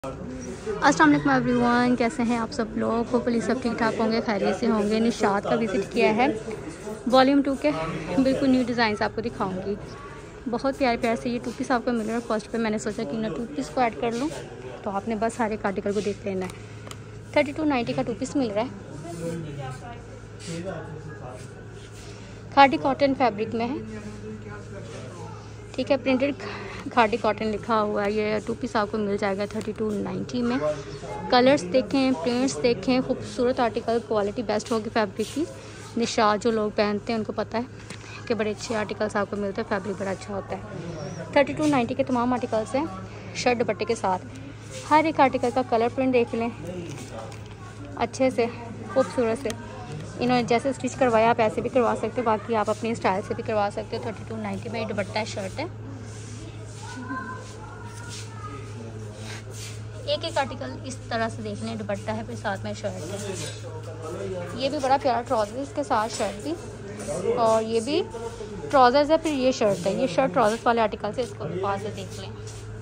अस्सलाम वालेकुम एवरीवन, कैसे हैं आप सब लोग। होपफुली सब ठीक ठाक होंगे, खैरियत से होंगे। निशात का विज़िट किया है वॉल्यूम 2 के बिल्कुल न्यू डिज़ाइन आपको दिखाऊंगी। बहुत प्यारे प्यारे से ये टू पीस आपको मिल रहा है। फर्स्ट पे मैंने सोचा कि ना टू पीस को ऐड कर लूँ, तो आपने बस सारे आर्टिकल को देख लेना है। 3290 का टू पीस मिल रहा है, खादी कॉटन फैब्रिक में है। ठीक है, प्रिंटेड खादी कॉटन लिखा हुआ है। ये टू पीस आपको मिल जाएगा 3290 में। कलर्स देखें, प्रिंट्स देखें, खूबसूरत आर्टिकल, क्वालिटी बेस्ट होगी फैब्रिक की। निशात जो लोग पहनते हैं उनको पता है कि बड़े अच्छे आर्टिकल्स आपको मिलते हैं, फैब्रिक बड़ा अच्छा होता है। 3290 के तमाम आर्टिकल्स हैं शर्ट दुपट्टे के साथ। हर एक आर्टिकल का कलर प्रिंट देख लें अच्छे से, खूबसूरत से। इन्होंने जैसे स्टिच करवाया आप ऐसे भी करवा सकते हो, बाकी आप अपने स्टाइल से भी करवा सकते हो। 3290 में ये दुपट्टा है, शर्ट है। एक एक आर्टिकल इस तरह से देख लें, दुपट्टा है फिर साथ में शर्ट है। ये भी बड़ा प्यारा ट्राउज़र इसके साथ शर्ट भी, और ये भी ट्राउज़र्स है फिर ये शर्ट है। ये शर्ट ट्राउज़र्स वाले आर्टिकल से, इसको भी पास से देख लें।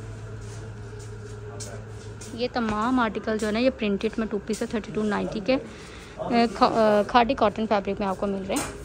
ये तमाम आर्टिकल जो है ना ये प्रिंटेड में टू पीस है। 3290 के खादी कॉटन फैब्रिक में आपको मिल रहे हैं।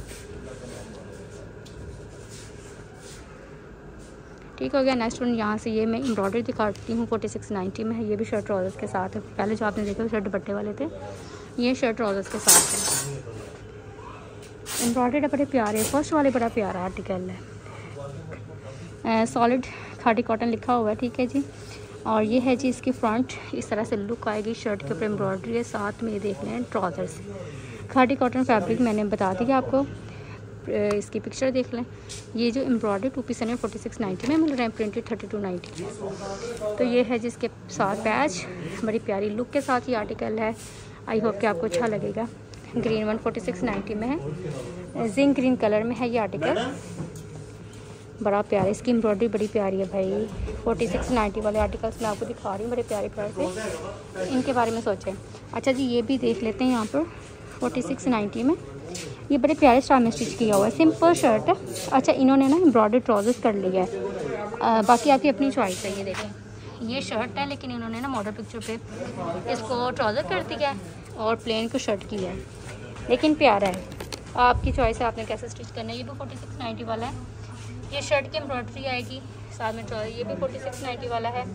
ठीक हो गया। नेक्स्ट वन यहाँ से ये मैं एम्ब्रॉयडरी दिखाती हूँ। 4690 में है। ये भी शर्ट ट्राउज़र्स के साथ है। पहले जो आपने देखा शर्ट दुपट्टे वाले थे, ये शर्ट ट्राउज़र्स के साथ है। एम्ब्रॉयडरी बड़े प्यारे, फर्स्ट वाले बड़ा प्यारा आर्टिकल है। सॉलिड खादी कॉटन लिखा हुआ है। ठीक है जी। और ये है जी इसकी फ्रंट, इस तरह से लुक आएगी। शर्ट के ऊपर एम्ब्रॉयडरी है, साथ में ये देख लें ट्राउज़र्स। खादी कॉटन फैब्रिक मैंने बता दिया आपको, इसकी पिक्चर देख लें। ये जो एम्ब्रॉयडरी टू पीस है 4690 में मिल रहे हैं, प्रिंटेड 3290 में। तो ये है जिसके साथ पैच, बड़ी प्यारी लुक के साथ ये आर्टिकल है। आई होप कि आपको अच्छा लगेगा। ग्रीन वन 4690 में है, जिंक ग्रीन कलर में है ये आर्टिकल, बड़ा प्यारा। इसकी एम्ब्रॉयडरी बड़ी प्यारी है भाई। 4690 वाले आर्टिकल्स मैं आपको दिखा रही हूँ, बड़े प्यारे प्यारे से। इनके बारे में सोचें। अच्छा जी, ये भी देख लेते हैं यहाँ पर 4690 में। ये बड़े प्यारे स्टाइल में स्टिच किया हुआ है, सिंपल शर्ट है। अच्छा, इन्होंने ना एम्ब्रॉयडरी ट्राउज़र्स कर लिया है, बाकी आपकी अपनी चॉइस है। ये देखें, ये शर्ट है लेकिन इन्होंने ना मॉडल पिक्चर पे इसको ट्राउज़र कर दिया है और प्लेन को शर्ट किया है, लेकिन प्यारा है। आपकी चॉइस है, आपने कैसे स्टिच करना है। ये भी 4690 वाला है। ये शर्ट की एम्ब्रॉयडरी आएगी साथ में ट्राउज़र। ये भी 4690 वाला है।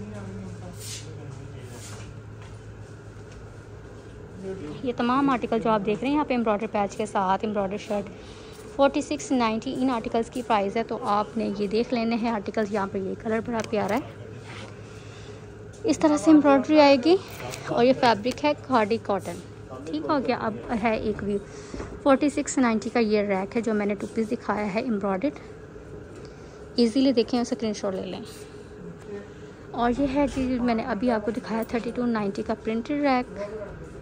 ये तमाम आर्टिकल जो आप देख रहे हैं यहाँ पे एम्ब्रॉयडरी पैच के साथ एम्ब्रॉयडरी शर्ट 4690 इन आर्टिकल्स की प्राइस है। तो आपने ये देख लेने हैं आर्टिकल्स। यहाँ पे ये कलर बड़ा प्यारा है, इस तरह से एम्ब्रॉयडरी आएगी और ये फैब्रिक है खादी कॉटन। ठीक हो गया। अब है एक व्यू 4690 का ये रैक है जो मैंने टू पीस दिखाया है एम्ब्रॉयडर्ड। ईजीली देखें, स्क्रीनशॉट ले लें। और ये है जी मैंने अभी आपको दिखाया 3290 का प्रिंटेड रैक।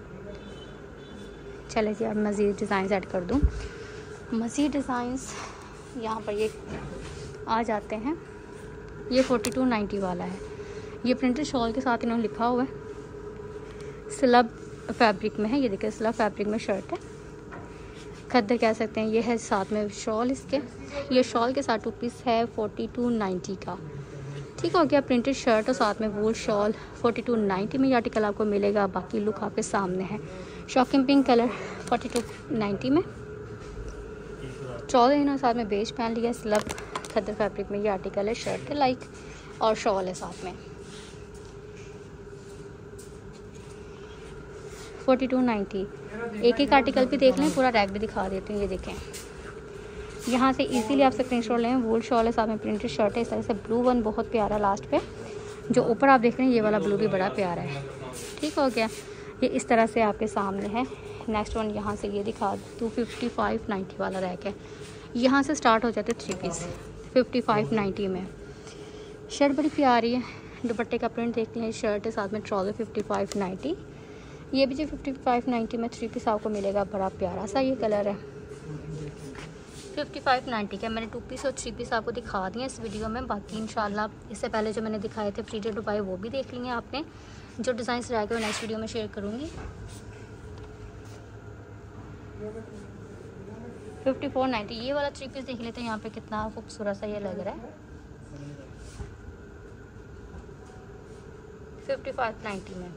चले जी, अब मज़ीद डिज़ाइन ऐड कर दूँ। मज़ीद डिज़ाइंस यहाँ पर ये आ जाते हैं। ये 4290 वाला है। ये प्रिंटेड शॉल के साथ इन्होंने लिखा हुआ है। स्लब फैब्रिक में है। ये देखिए स्लब फैब्रिक में शर्ट है, खद्दर कह सकते हैं। ये है साथ में शॉल इसके। ये शॉल के साथ टू पीस है 4290 का। ठीक हो गया। प्रिंटेड शर्ट और साथ में वूल शॉल 4290 में ये आर्टिकल आपको मिलेगा। बाकी लुक आपके सामने है। शॉकिंग पिंक कलर 4290 में। ट्राउज़र इन्होंने साथ में बेज पहन लिया। स्लब खद्दर फैब्रिक में ये आर्टिकल है, शर्ट के लाइक, और शॉल है साथ में। 4290। एक एक आर्टिकल भी देख लें, पूरा रैक भी दिखा देती हूँ। ये देखें, यहाँ से इजीली आप स्क्रीनशॉट लें। वूल शॉल है साथ में, प्रिंटेड शर्ट है इस तरह से। ब्लू वन बहुत प्यारा लास्ट पे, जो ऊपर आप देख रहे हैं ये वाला ब्लू भी बड़ा प्यारा है। ठीक हो गया। ये इस तरह से आपके सामने है। नेक्स्ट वन यहाँ से ये दिखा 25590 वाला रैक है। यहाँ से स्टार्ट हो जाते 3 पीस 5590 में। शर्ट बड़ी प्यारी है, दुपट्टे का प्रिंट देख लें। शर्ट है साथ में ट्राउज़र 5590। ये भी जो 5590 में 3 पीस आपको मिलेगा। बड़ा प्यारा सा ये कलर है। 5590 का मैंने 2 पीस और 3 पीस आपको दिखा दिए इस वीडियो में। बाकी इंशाल्लाह इससे पहले जो मैंने दिखाए थे फ्री टू बाय वो भी देख लेंगे आपने। जो डिज़ाइन रह गए वो नेक्स्ट वीडियो में शेयर करूँगी। 5490 ये वाला 3 पीस देख लेते हैं। यहाँ पे कितना खूबसूरत सा ये लग रहा है। 5590 में।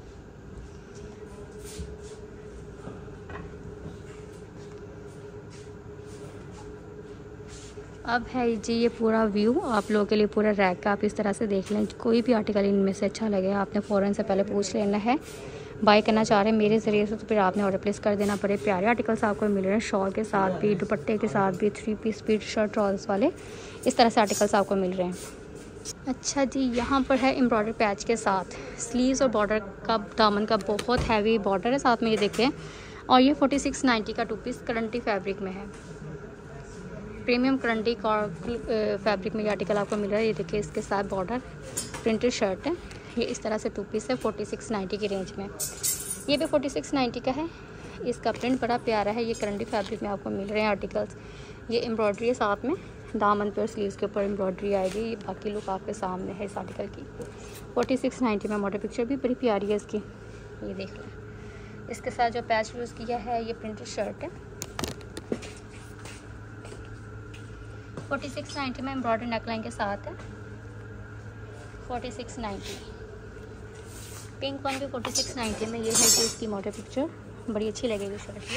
अब है जी ये पूरा व्यू आप लोगों के लिए, पूरा रैक का आप इस तरह से देख लें। कोई भी आर्टिकल इनमें से अच्छा लगे आपने फ़ौरन से पहले पूछ लेना है। बाय करना चाह रहे हैं मेरे ज़रिए से तो फिर आपने ऑर्डर प्लेस कर देना। बड़े प्यारे आर्टिकल्स आपको मिल रहे हैं, शॉल के साथ भी, दुपट्टे के साथ भी, 3 पीस पीट शर्ट ट्रॉल्स वाले, इस तरह से आर्टिकल्स आपको मिल रहे हैं। अच्छा जी, यहाँ पर है एम्ब्रॉयडरी पैच के साथ स्लीव्स और बॉर्डर का, दामन का बहुत हैवी बॉर्डर है साथ में, ये देखें। और ये 4690 का 2 पीस करंटी फैब्रिक में है, प्रीमियम करंटी फैब्रिक में ये आर्टिकल आपको मिल रहा है। ये देखिए इसके साथ बॉर्डर प्रिंटेड शर्ट है, ये इस तरह से 2 पीस है 4690 की रेंज में। ये भी 4690 का है, इसका प्रिंट बड़ा प्यारा है। ये करंटी फैब्रिक में आपको मिल रहे हैं आर्टिकल्स। ये एम्ब्रॉयडरी है साथ में, दामन पर स्लीव्स के ऊपर एम्ब्रॉयडरी आएगी। ये बाकी लुक आपके सामने है इस आर्टिकल की। 4690 में मॉडल पिक्चर भी बड़ी प्यारी है इसकी, ये देख लें। इसके साथ जो पैच यूज़ किया है ये प्रिंटेड शर्ट है, 4690 में एम्ब्रॉयडरी नेकलाइन के साथ है। 4690 पिंक वन भी 4690 में। ये है कि इसकी मॉडल पिक्चर बड़ी अच्छी लगेगी शर्ट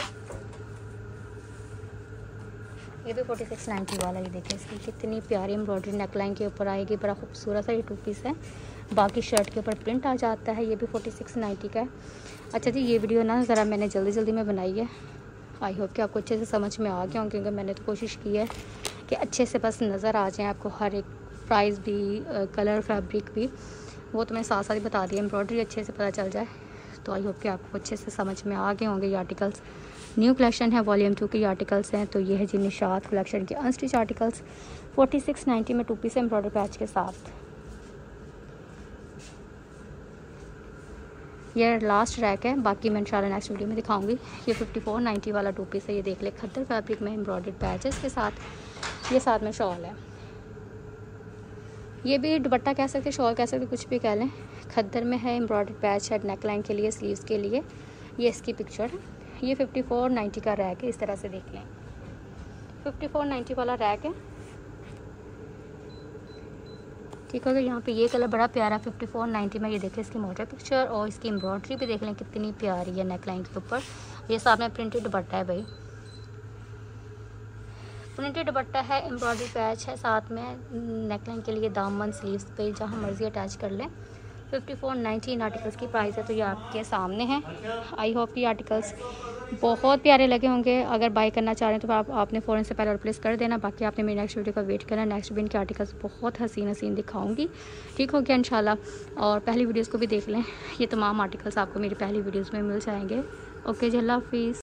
ये भी 4690 वाला। ये देखिए इसकी कितनी प्यारी एम्ब्रॉयडरी नेकलाइन के ऊपर आएगी, बड़ा खूबसूरत सा ये 2 पीस है। बाकी शर्ट के ऊपर प्रिंट आ जाता है। ये भी 4690 का है। अच्छा जी, ये वीडियो ना ज़रा मैंने जल्दी में बनाई है, आई होप कि आपको अच्छे से समझ में आ गया हों, क्योंकि मैंने तो कोशिश की है कि अच्छे से बस नज़र आ जाए आपको हर एक प्राइस भी, कलर, फैब्रिक भी, वो तो मैं साथ साथ ही बता दिया, एम्ब्रॉयडरी अच्छे से पता चल जाए। तो आई होप कि आपको अच्छे से समझ में आ गए होंगे। ये आर्टिकल्स न्यू कलेक्शन है, वॉल्यूम 2 के ये आर्टिकल्स हैं। तो ये है जी निशात कलेक्शन के अनस्टिच आर्टिकल्स, 4690 में 2 पीस एम्ब्रॉयडरी पैच के साथ। ये लास्ट रैक है, बाकी मैं इंशाल्लाह नेक्स्ट वीडियो में दिखाऊंगी। ये 5490 वाला 2 पीस है, ये देख ले, खद्दर फैब्रिक में एम्ब्रॉयडर्ड पैचेस के साथ। ये साथ में शॉल है, ये भी दुपट्टा कह सकते, शॉल कह सकते, कुछ भी कह लें। खद्दर में है, एम्ब्रॉयडर्ड पैच है नेकलाइन के लिए, स्लीव्स के लिए। ये इसकी पिक्चर है। ये 5490 का रैक है, इस तरह से देख लें। 5490 वाला रैक है, ठीक हो गया। यहाँ पे ये कलर बड़ा प्यारा 5490 में। ये देखें इसकी मॉडल पिक्चर और इसकी एम्ब्रॉयडरी भी देख लें कितनी प्यारी है नेकलाइन के ऊपर। ये साथ में प्रिंटेड दुपट्टा है भाई, प्रिंटेड दुपट्टा है, एम्ब्रॉयडरी पैच है साथ में नेकलाइन के लिए, दामन स्लीव्स पे जहाँ मर्जी अटैच कर लें। 5490 इन आर्टिकल्स की प्राइस है, तो ये आपके सामने है। आई होप कि आर्टिकल्स बहुत प्यारे लगे होंगे। अगर बाय करना चाह रहे हैं तो आपने फ़ौरन से पहले ऑर्डर प्लेस कर देना। बाकी आपने मेरी नेक्स्ट वीडियो का वेट करना, नेक्स्ट भी इनके आर्टिकल्स बहुत हसीन दिखाऊंगी, ठीक हो गया इंशाल्लाह। और पहली वीडियोज़ को भी देख लें, ये तमाम आर्टिकल्स आपको मेरी पहली वीडियोज़ में मिल जाएंगे। ओके जी, अल्लाह हाफिज़।